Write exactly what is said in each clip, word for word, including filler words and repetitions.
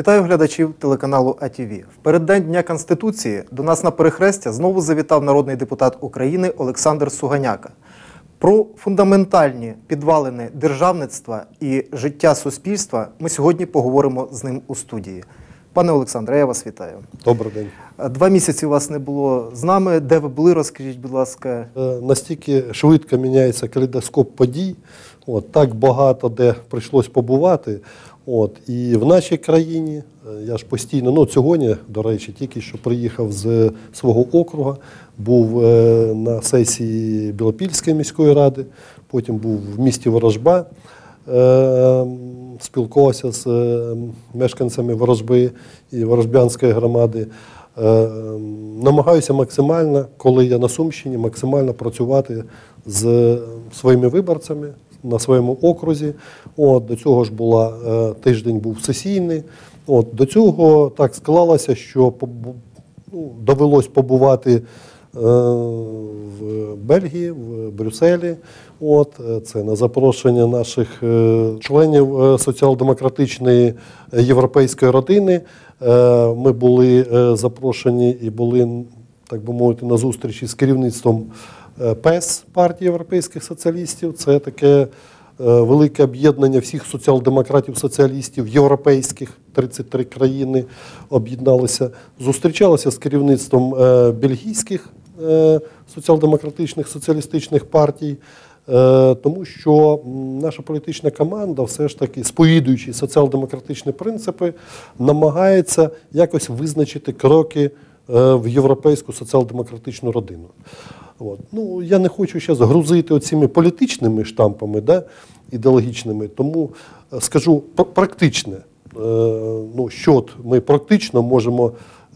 Вітаю глядачів телеканалу А Т В. В переддень Дня Конституції до нас на перехрестя знову завітав народний депутат України Олександр Сугоняко. Про фундаментальні підвалини державництва і життя суспільства ми сьогодні поговоримо з ним у студії. Пане Олександре, я вас вітаю. Добрий день. Два місяці вас не було з нами. Де ви були, розкажіть, будь ласка. Настільки швидко міняється калейдоскоп подій, от, так багато де прийшлось побувати. От, і в нашій країні, я ж постійно, ну сьогодні, до речі, тільки що приїхав з свого округу, був е, на сесії Білопільської міської ради, потім був в місті Ворожба, е, спілкувався з е, мешканцями Ворожби і Ворожбянської громади. Е, намагаюся максимально, коли я на Сумщині, максимально працювати з своїми виборцями на своєму окрузі. От, до цього ж була, е, тиждень був сесійний. От, до цього так склалося, що ну, довелось побувати е, в Бельгії, в Брюсселі. От, це на запрошення наших е, членів е, соціал-демократичної європейської родини. Е, ми були е, запрошені і були, так би мовити, на зустрічі з керівництвом ПЕС, партії європейських соціалістів. Це таке велике об'єднання всіх соціал-демократів-соціалістів європейських, тридцять три країни об'єдналися. Зустрічалися з керівництвом бельгійських соціал-демократичних соціалістичних партій, тому що наша політична команда все ж таки, сповідуючи соціал-демократичні принципи, намагається якось визначити кроки в європейську соціал-демократичну родину. От. Ну, я не хочу зараз грузити оціми політичними штампами, да, ідеологічними, тому скажу практичне, ну, що от ми практично можемо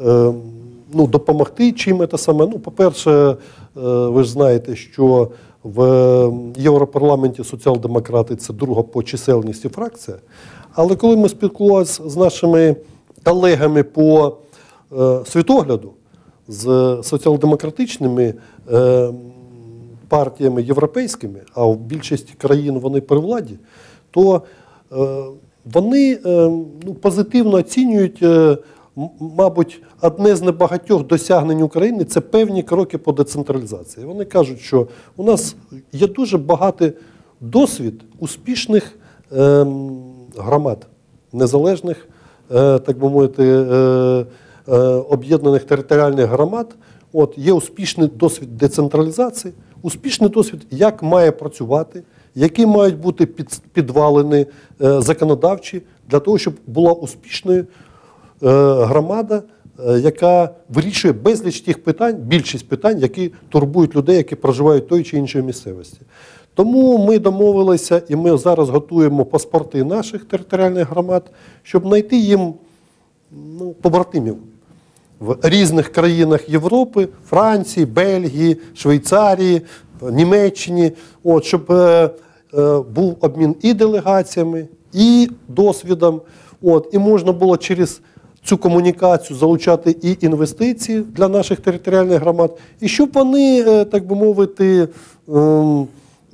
ну, допомогти, чим це саме. Ну, по-перше, ви ж знаєте, що в Європарламенті соціал-демократи – це друга по чисельності фракція, але коли ми спілкувалися з нашими колегами по світогляду, з соціал-демократичними е, партіями європейськими, а в більшості країн вони при владі, то е, вони е, ну, позитивно оцінюють, е, мабуть, одне з небагатьох досягнень України – це певні кроки по децентралізації. Вони кажуть, що у нас є дуже багатий досвід успішних е, громад, незалежних, е, так би мовити, е, об'єднаних територіальних громад. От, є успішний досвід децентралізації, успішний досвід, як має працювати, які мають бути під, підвалини е, законодавчі для того, щоб була успішною е, громада, е, яка вирішує безліч тих питань, більшість питань, які турбують людей, які проживають в той чи іншій місцевості. Тому ми домовилися і ми зараз готуємо паспорти наших територіальних громад, щоб знайти їм ну, побратимів в різних країнах Європи, Франції, Бельгії, Швейцарії, Німеччині, от, щоб е, е, був обмін і делегаціями, і досвідом, от, і можна було через цю комунікацію залучати і інвестиції для наших територіальних громад, і щоб вони, е, так би мовити, е,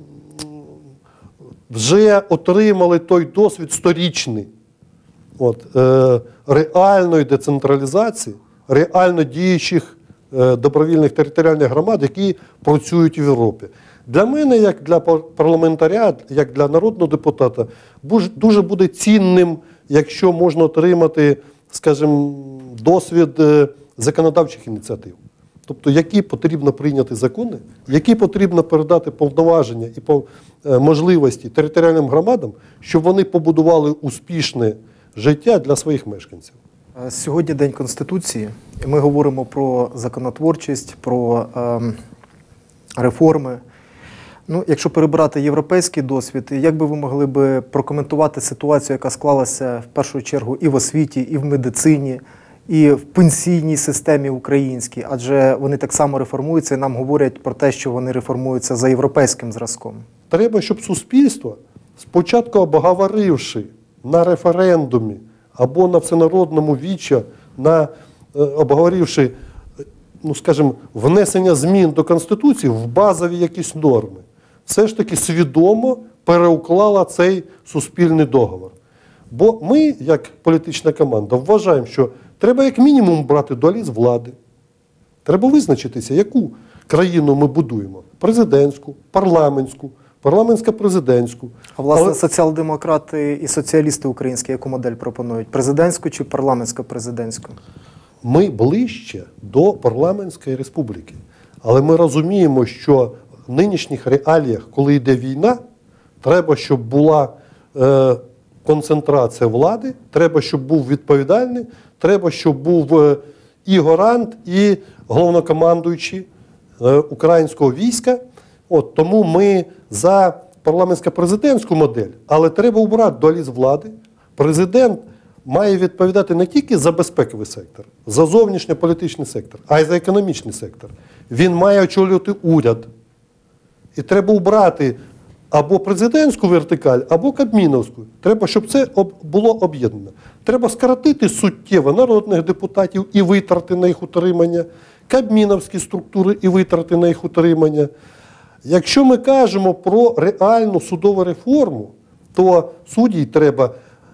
вже отримали той досвід сторічний, от, е, реальної децентралізації, реально діючих е, добровільних територіальних громад, які працюють в Європі. Для мене, як для парламентаря, як для народного депутата, дуже буде цінним, якщо можна отримати, скажімо, досвід е, законодавчих ініціатив. Тобто, які потрібно прийняти закони, які потрібно передати повноваження і по, е, можливості територіальним громадам, щоб вони побудували успішне життя для своїх мешканців. Сьогодні День Конституції, і ми говоримо про законотворчість, про е, реформи. Ну, якщо перебирати європейський досвід, як би ви могли би прокоментувати ситуацію, яка склалася в першу чергу і в освіті, і в медицині, і в пенсійній системі українській, адже вони так само реформуються і нам говорять про те, що вони реформуються за європейським зразком. Треба, щоб суспільство, спочатку обговоривши на референдумі або на всенародному вічі, на, обговоривши, ну, скажімо, внесення змін до Конституції в базові якісь норми, все ж таки свідомо переуклала цей суспільний договор. Бо ми, як політична команда, вважаємо, що треба як мінімум брати долі з влади. Треба визначитися, яку країну ми будуємо. Президентську, парламентську, парламентсько-президентську. А власне Але соціал-демократи і соціалісти українські яку модель пропонують? Президентську чи парламентсько-президентську? ми ближче до парламентської республіки. Але ми розуміємо, що в нинішніх реаліях, коли йде війна, треба, щоб була е, концентрація влади, треба, щоб був відповідальний, треба, щоб був е, і гарант, і головнокомандуючий е, українського війська. От, тому ми за парламентсько-президентську модель, але треба убрати дуалізм влади. Президент має відповідати не тільки за безпековий сектор, за зовнішньополітичний сектор, а й за економічний сектор. Він має очолювати уряд. І треба убрати або президентську вертикаль, або кабміновську. Треба, щоб це було об'єднано. Треба скоротити суттєво народних депутатів і витрати на їх утримання, кабміновські структури і витрати на їх утримання. Якщо ми кажемо про реальну судову реформу, то суддів треба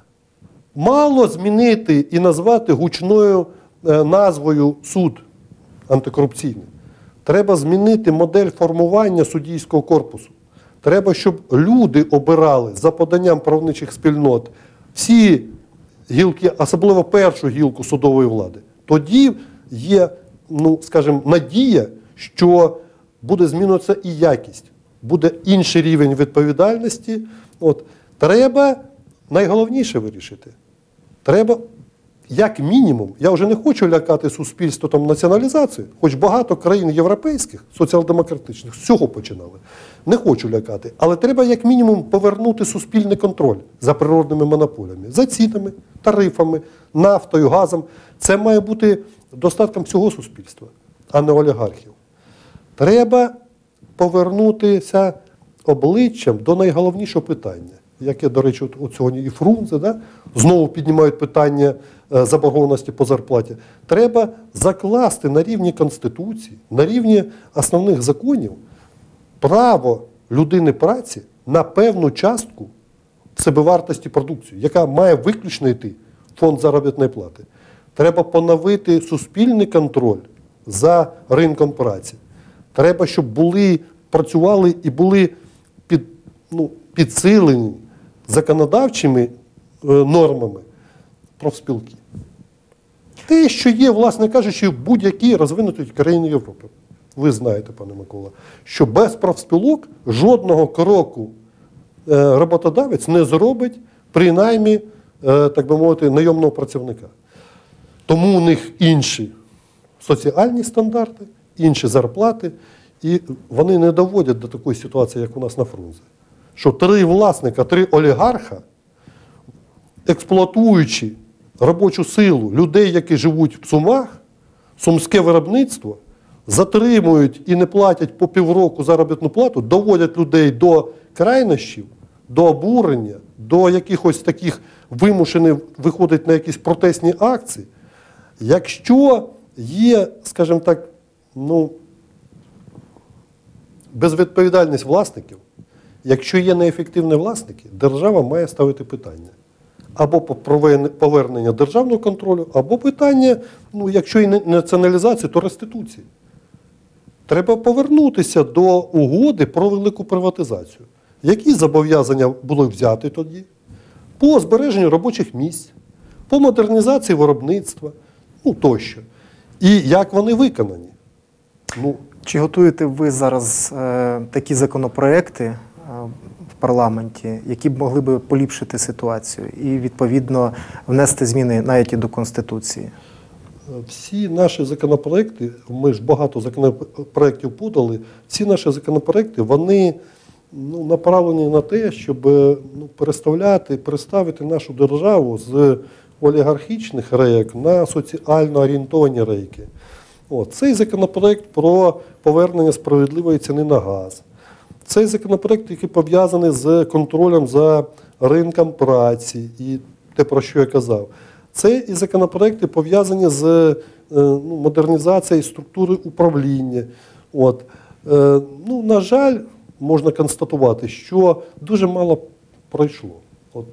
мало змінити і назвати гучною назвою суд антикорупційний. Треба змінити модель формування суддівського корпусу. Треба, щоб люди обирали за поданням правничих спільнот всі гілки, особливо першу гілку судової влади. Тоді є, ну, скажімо, надія, що буде змінюватися і якість, буде інший рівень відповідальності. От. Треба найголовніше вирішити. Треба, як мінімум, я вже не хочу лякати суспільство там націоналізацією, хоч багато країн європейських, соціал-демократичних, з цього починали. Не хочу лякати, але треба як мінімум повернути суспільний контроль за природними монополіями, за цінами, тарифами, нафтою, газом. Це має бути достатком всього суспільства, а не олігархів. Треба повернутися обличчям до найголовнішого питання, яке, до речі, от, от сьогодні і Фрунзе, да, знову піднімають питання е, заборгованості по зарплаті. Треба закласти на рівні Конституції, на рівні основних законів право людини праці на певну частку собівартості продукції, яка має виключно йти в фонд заробітної плати. Треба поновити суспільний контроль за ринком праці. Треба, щоб були, працювали і були під, ну, підсилені законодавчими е, нормами профспілки. Те, що є, власне кажучи, в будь-якій розвинутій країні Європи. Ви знаєте, пане Микола, що без профспілок жодного кроку е, роботодавець не зробить, принаймні, е, так би мовити, найомного працівника. Тому у них інші соціальні стандарти, інші зарплати, і вони не доводять до такої ситуації, як у нас на Фрунзе. Що три власника, три олігарха, експлуатуючи робочу силу людей, які живуть в Сумах, сумське виробництво, затримують і не платять по півроку заробітну плату, доводять людей до крайнощів, до обурення, до якихось таких вимушених виходить на якісь протестні акції. Якщо є, скажімо так, ну, безвідповідальність власників, якщо є неефективні власники, держава має ставити питання. Або повернення державного контролю, або питання, ну, якщо і не націоналізації, то реституції. Треба повернутися до угоди про велику приватизацію. Які зобов'язання були взяті тоді? По збереженню робочих місць, по модернізації виробництва, ну тощо. І як вони виконані? Ну, Чи готуєте ви зараз е, такі законопроекти е, в парламенті, які б могли би поліпшити ситуацію і, відповідно, внести зміни навіть і до Конституції? всі наші законопроекти, ми ж багато законопроектів подали, всі наші законопроекти, вони ну, направлені на те, щоб ну, переставляти, переставити нашу державу з олігархічних рейок на соціально орієнтовані рейки. От. Цей законопроект про повернення справедливої ціни на газ. Цей законопроект, який пов'язаний з контролем за ринком праці і те, про що я казав. Це і законопроекти пов'язані з ну, модернізацією структури управління. От. Е, ну, на жаль, можна констатувати, що дуже мало пройшло. От, от,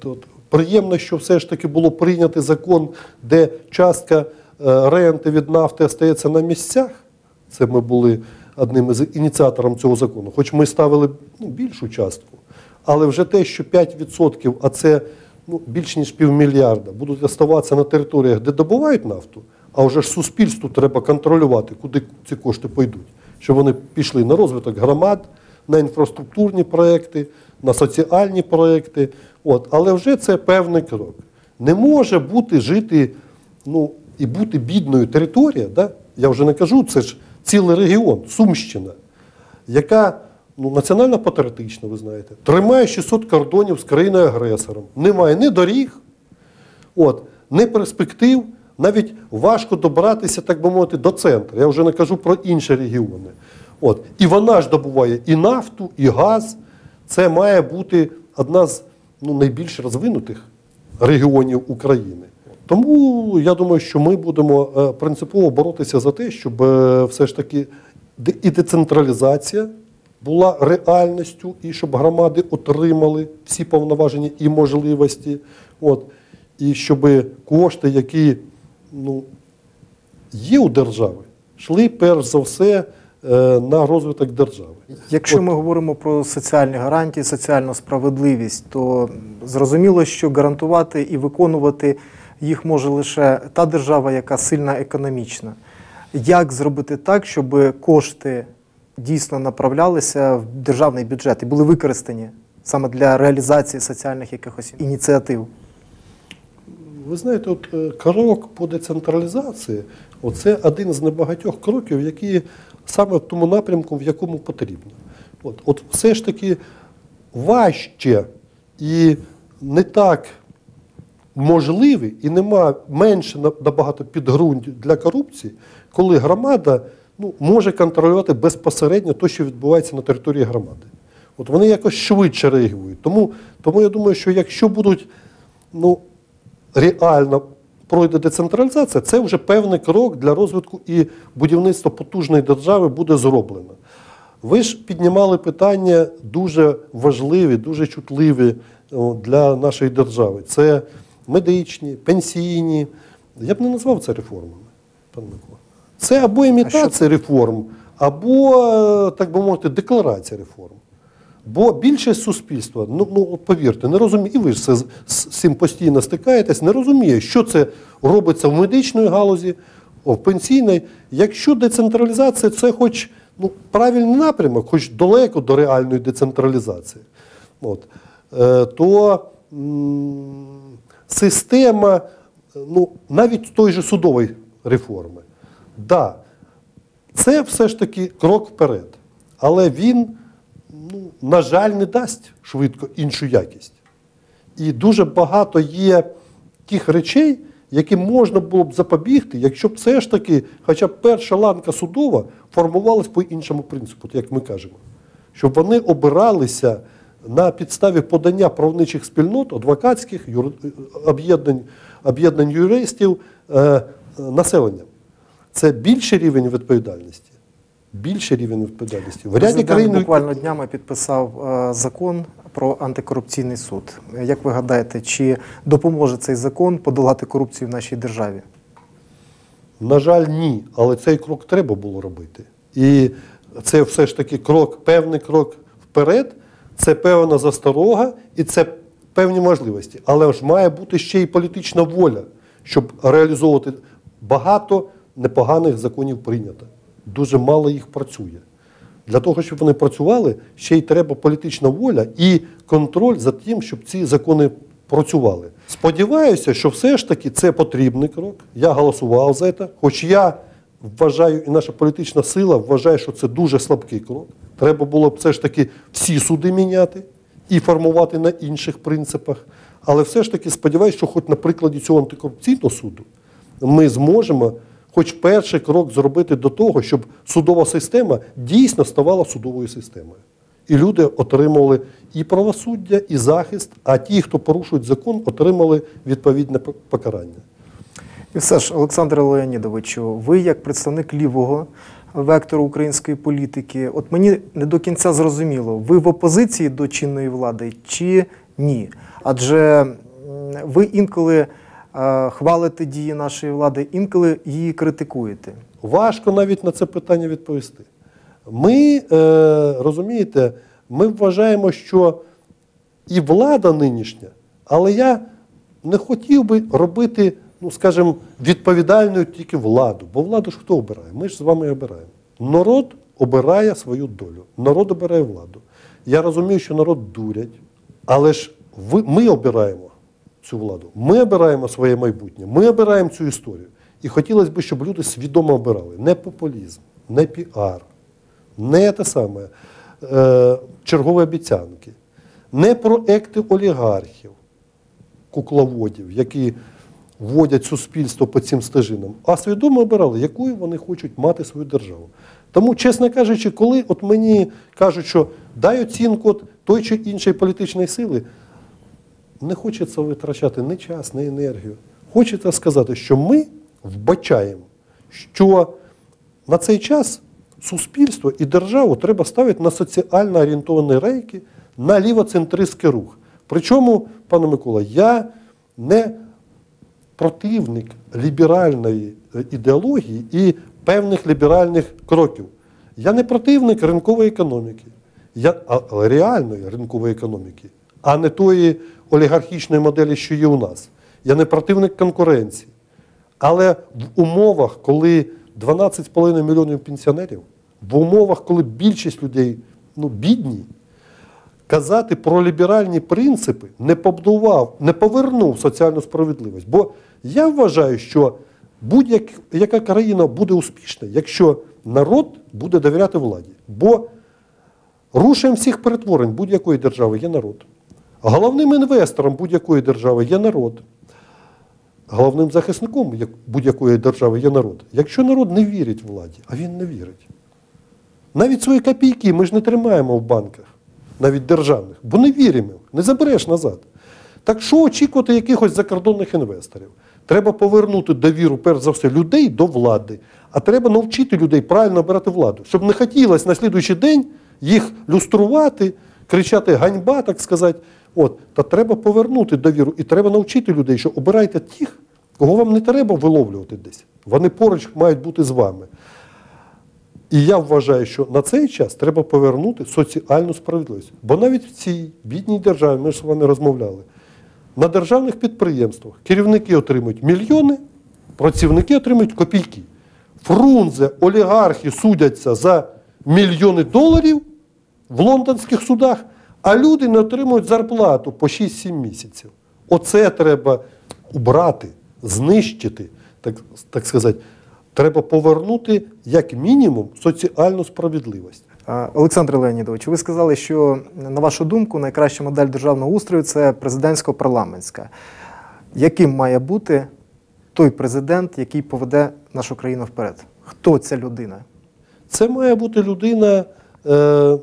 Приємно, що все ж таки було прийнятий закон, де частка е, ренти від нафти остається на місцях. Це ми були одним із ініціаторів цього закону. Хоч ми ставили ну, більшу частку. Але вже те, що п'ять відсотків, а це ну, більш ніж півмільярда, будуть оставатися на територіях, де добувають нафту, а вже ж суспільству треба контролювати, куди ці кошти пойдуть. Щоб вони пішли на розвиток громад, на інфраструктурні проекти, на соціальні проекти. От. Але вже це певний крок. Не може бути жити ну, і бути бідною територія, да? Я вже не кажу, це ж цілий регіон, Сумщина, яка ну, національно-патріотична, ви знаєте, тримає шістсот кордонів з країною-агресором. Немає ні доріг, от, ні перспектив, навіть важко добратися, так би мовити, до центру. Я вже не кажу про інші регіони. От. І вона ж добуває і нафту, і газ. Це має бути одна з ну, найбільш розвинутих регіонів України. Тому я думаю, що ми будемо принципово боротися за те, щоб все ж таки і децентралізація була реальністю, і щоб громади отримали всі повноваження і можливості. От. І щоб кошти, які ну, є у держави, йшли перш за все на розвиток держави. Якщо От. ми говоримо про соціальні гарантії, соціальну справедливість, то зрозуміло, що гарантувати і виконувати їх може лише та держава, яка сильна економічна. Як зробити так, щоб кошти дійсно направлялися в державний бюджет і були використані саме для реалізації соціальних якихось ініціатив? Ви знаєте, от крок по децентралізації – це один з небагатьох кроків, які саме в тому напрямку, в якому потрібно. От, от все ж таки важче і не так можливий, і нема менше набагато підґрунтів для корупції, коли громада ну, може контролювати безпосередньо те, що відбувається на території громади. От вони якось швидше реагують. Тому, тому я думаю, що якщо будуть ну, реально пройде децентралізація, це вже певний крок для розвитку і будівництва потужної держави буде зроблено. Ви ж піднімали питання дуже важливі, дуже чутливі для нашої держави. Це медичні, пенсійні. Я б не назвав це реформами, пане Микола. Це або імітація реформ, або, так би мовити, декларація реформ. Бо більшість суспільства, ну, ну повірте, не розуміє, і ви ж з, з цим постійно стикаєтесь, не розуміє, що це робиться в медичній галузі, в пенсійній. Якщо децентралізація – це хоч ну, правильний напрямок, хоч далеко до реальної децентралізації, от, е, то м, система, ну, навіть тої ж судової реформи, да, це все ж таки крок вперед, але він Ну, на жаль, не дасть швидко іншу якість. І дуже багато є тих речей, які можна було б запобігти, якщо б все ж таки, хоча б перша ланка судова формувалась по іншому принципу, як ми кажемо. Щоб вони обиралися на підставі подання правничих спільнот, адвокатських, юр... об'єднань, об'єднань юристів, е, населення. Це більший рівень відповідальності. Більший рівень відповідальності. В ряді Президент країн... буквально днями підписав е, закон про антикорупційний суд. Як ви гадаєте, чи допоможе цей закон подолати корупцію в нашій державі? На жаль, ні. Але цей крок треба було робити. І це все ж таки крок, певний крок вперед, це певна засторога і це певні можливості. Але ж має бути ще й політична воля, щоб реалізовувати багато непоганих законів прийнято. Дуже мало їх працює. Для того, щоб вони працювали, ще й треба політична воля і контроль за тим, щоб ці закони працювали. Сподіваюся, що все ж таки це потрібний крок. Я голосував за це, хоч я вважаю, і наша політична сила вважає, що це дуже слабкий крок. Треба було б все ж таки всі суди міняти і формувати на інших принципах. Але все ж таки сподіваюся, що хоч на прикладі цього антикорупційного суду ми зможемо хоч перший крок зробити до того, щоб судова система дійсно ставала судовою системою. І люди отримали і правосуддя, і захист, а ті, хто порушують закон, отримали відповідне покарання. І все ж, Олександре Леонідовичу, ви як представник лівого вектору української політики, от мені не до кінця зрозуміло, ви в опозиції до чинної влади чи ні? Адже ви інколи е, хвалите дії нашої влади, інколи її критикуєте. Важко навіть на це питання відповісти. Ми, е, розумієте, ми вважаємо, що і влада нинішня, але я не хотів би робити, ну, скажімо, відповідальною тільки владу. Бо владу ж хто обирає? Ми ж з вами обираємо. Народ обирає свою долю. Народ обирає владу. Я розумію, що народ дурять, але ж ви, ми обираємо цю владу. Ми обираємо своє майбутнє. Ми обираємо цю історію. І хотілося б, щоб люди свідомо обирали. Не популізм, не піар, не те саме, е, чергові обіцянки, не проекти олігархів, кукловодів, які вводять суспільство по цим стежинам, а свідомо обирали, якою вони хочуть мати свою державу. Тому, чесно кажучи, коли от мені кажуть, що дай оцінку от той чи іншої політичної сили, не хочеться витрачати ні час, ні енергію. Хочеться сказати, що ми вбачаємо, що на цей час суспільство і державу треба ставити на соціально орієнтовані рейки, на лівоцентристський рух. Причому, пане Микола, я не противник ліберальної ідеології і певних ліберальних кроків. Я не противник ринкової економіки, я, але реальної ринкової економіки, а не тої олігархічної моделі, що є у нас. Я не противник конкуренції. Але в умовах, коли дванадцять з половиною мільйонів пенсіонерів, в умовах, коли більшість людей ну, бідні, казати про ліберальні принципи не побудував, не повернув соціальну справедливість. Бо я вважаю, що будь-яка країна буде успішна, якщо народ буде довіряти владі. Бо рушієм всіх перетворень будь-якої держави є народ. Головним інвестором будь-якої держави є народ. Головним захисником будь-якої держави є народ. Якщо народ не вірить владі, а він не вірить. Навіть свої копійки ми ж не тримаємо в банках, навіть державних, бо не віримо, не забереш назад. Так що очікувати якихось закордонних інвесторів? Треба повернути довіру, перш за все, людей до влади. А треба навчити людей правильно обирати владу. Щоб не хотілося на слідуючий день їх люструвати, кричати ганьба, так сказати. От. Та треба повернути довіру і треба навчити людей, що обирайте тих, кого вам не треба виловлювати десь. Вони поруч мають бути з вами. І я вважаю, що на цей час треба повернути соціальну справедливість. Бо навіть в цій бідній державі, ми ж з вами розмовляли, на державних підприємствах керівники отримують мільйони, працівники отримують копійки. Фрунзе, олігархи судяться за мільйони доларів в лондонських судах, а люди не отримують зарплату по шість-сім місяців. Оце треба убрати, знищити, так, так сказати. Треба повернути, як мінімум, соціальну справедливість. Олександр Леонідович, ви сказали, що, на вашу думку, найкраща модель державного устрою – це президентсько-парламентська. Яким має бути той президент, який поведе нашу країну вперед? Хто ця людина? Це має бути людина, е,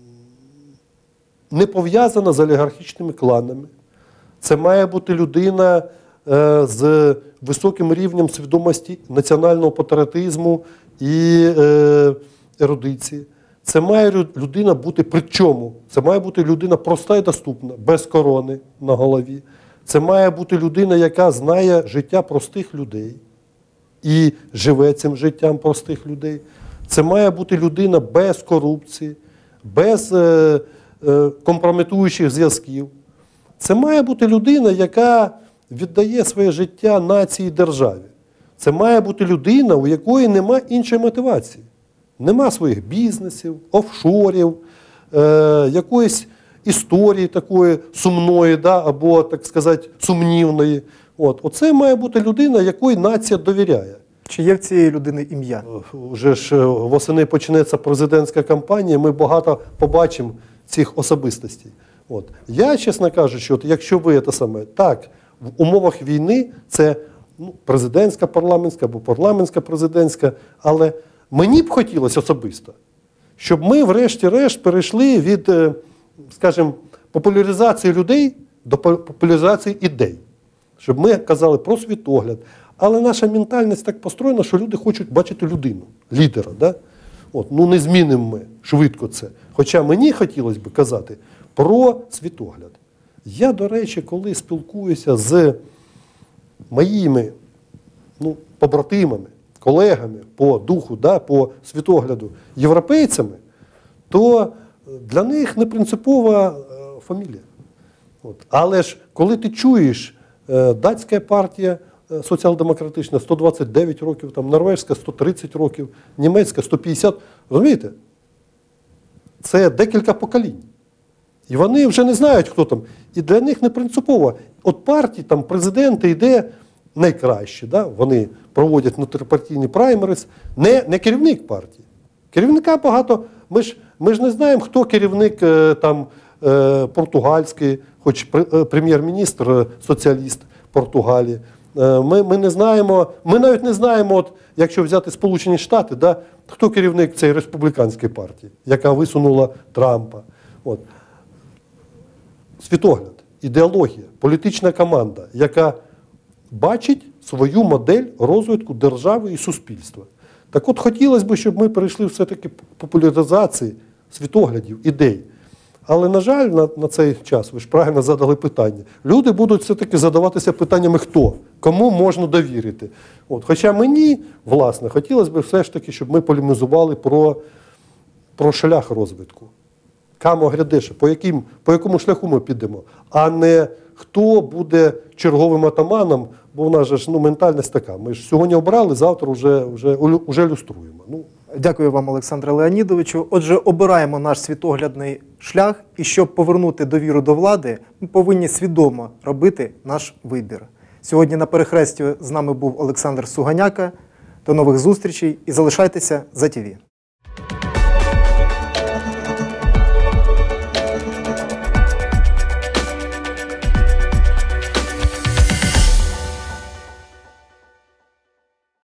не пов'язана з олігархічними кланами. Це має бути людина е, з високим рівнем свідомості національного патріотизму і е, ерудиції. Це має людина бути при чому? Це має бути людина проста і доступна, без корони на голові. Це має бути людина, яка знає життя простих людей і живе цим життям простих людей. Це має бути людина без корупції, без е, е, компрометуючих зв'язків. Це має бути людина, яка віддає своє життя нації і державі. Це має бути людина, у якої немає іншої мотивації. Нема своїх бізнесів, офшорів, е, якоїсь історії такої сумної, да, або, так сказати, сумнівної. От. Оце має бути людина, якої нація довіряє. Чи є в цієї людини ім'я? Вже ж восени почнеться президентська кампанія, ми багато побачимо цих особистостей. От. Я, чесно кажучи, от якщо ви це саме, так, в умовах війни це ну, президентська парламентська або парламентська президентська, але мені б хотілося особисто, щоб ми врешті-решт перейшли від, скажімо, популяризації людей до популяризації ідей. Щоб ми казали про світогляд. Але наша ментальність так построєна, що люди хочуть бачити людину, лідера. Да? От, ну не змінимо ми швидко це. Хоча мені хотілося б казати про світогляд. Я, до речі, коли спілкуюся з моїми ну, побратимами, колегами по духу, да, по світогляду, європейцями, то для них не принципова е, фамілія. От. Але ж, коли ти чуєш, е, датська партія е, соціал-демократична сто двадцять дев'ять років, там, норвезька сто тридцять років, німецька сто п'ятдесят, розумієте? Це декілька поколінь. І вони вже не знають, хто там. І для них не принципово. От партії, там, президенти йде найкраще, да? Вони проводять внутрипартійні праймериз, не, не керівник партії. Керівника багато, ми ж, ми ж не знаємо, хто керівник е, там, е, португальський, хоч пр- е, прем'єр-міністр, е, соціаліст Португалії. Е, ми, ми не знаємо, ми навіть не знаємо, от, якщо взяти Сполучені Штати, да, хто керівник цієї республіканської партії, яка висунула Трампа. От. Світогляд, ідеологія, політична команда, яка бачить свою модель розвитку держави і суспільства. Так от хотілося б, щоб ми перейшли все-таки популяризації світоглядів, ідей. Але, на жаль, на, на цей час, ви ж правильно задали питання, люди будуть все-таки задаватися питаннями хто, кому можна довірити. От. Хоча мені, власне, хотілося б все ж таки, щоб ми полемізували про, про шлях розвитку. Камо грядеше, по, яким, по якому шляху ми підемо, а не хто буде черговим атаманом, бо в нас же ж ну, ментальність така. Ми ж сьогодні обрали, завтра вже, вже, вже люструємо. Ну, Дякую вам, Олександре Леонідовичу. Отже, обираємо наш світоглядний шлях, і щоб повернути довіру до влади, ми повинні свідомо робити наш вибір. Сьогодні на перехресті з нами був Олександр Суганяка. До нових зустрічей і залишайтеся за ТІВІ.